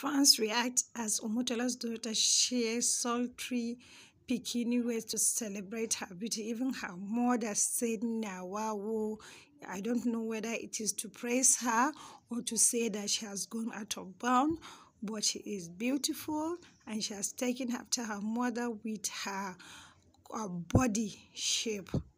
Fans react as Omotola's daughter shares sultry Bikini ways to celebrate her beauty. Even her mother said, "Nah, wow." I don't know whether it is to praise her or to say that she has gone out of bound, but she is beautiful and she has taken after her mother with her body shape.